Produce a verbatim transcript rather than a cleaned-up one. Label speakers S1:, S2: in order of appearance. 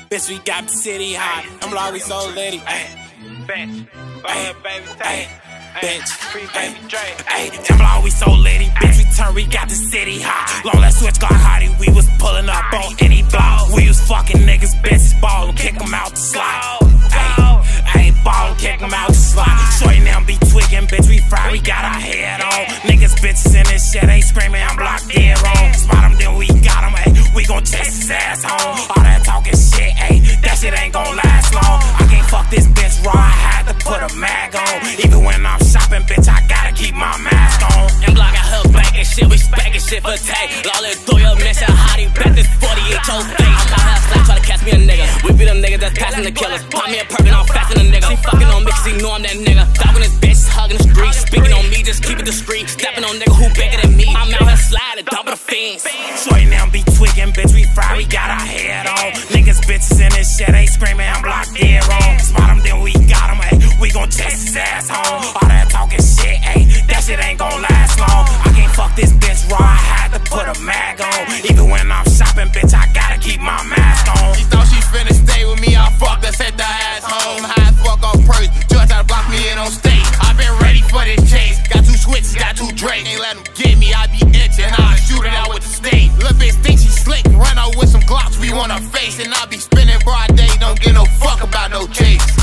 S1: bitch, we got the city hot. I'm always so litty.
S2: Bitch,
S1: Ay,
S2: baby,
S1: ay, bitch,
S2: free baby Drake.
S1: ay, I'm we so litty, bitch, we turn, we got the city hot. Long that switch got hottie, we was pulling up on any block. We was fucking niggas, bitches ballin', kick them out the slot. Ay, ballin', kick them out the slot. Shorty now be twiggin', bitch, we fry, we got our head on. Niggas, bitches in this shit, they screamin', I'm blocked dead wrong. Spot him, then we got him, ay, we gon' chase his ass home. All that talking shit, ay, that shit ain't gon' last long. I can't fuck this bitch raw, I had to put a mag on. Even when I'm shopping, bitch, I gotta keep my mask on.
S3: MBlock got her back and shit, we spanking shit for take. Lawless throw your mission, hottie, bet this forty-eight your face. I'm out here slap, try to catch me a nigga. We be them niggas that's passing the killers. Pop me a perk and I'm faster than a nigga. She fucking on me cause he know I'm that nigga. Dogging his bitch, hugging the street. Speaking on me, just keep it discreet. Stepping on nigga who bigger than me. I'm out here sliding, dumping the fiends.
S1: Shorty now be twiggin', bitch, we fry, we got our head on. Niggas, bitches in this shit, they screamin', I'm blocked dead wrong. Spot him, then we got him, ay, we gon' chase his ass home. All that talking shit, ay, that shit ain't gon' last long. I can't fuck this bitch raw, I had to put a mag on. Even when I'm shopping, bitch, I gotta keep my mask on.
S4: She thought she finna stay with me, I fucked her, sent her ass home. High as fuck off purse, judge tried to block me in on stage. I been ready for this chase, got two switches, got two Drake. Ain't let them get me, I be itching, I'll shoot it out with the state. Little bitch think she slick, run out with some Glocks, we want her face. And I be spinning broad day, don't give no fuck about no chase.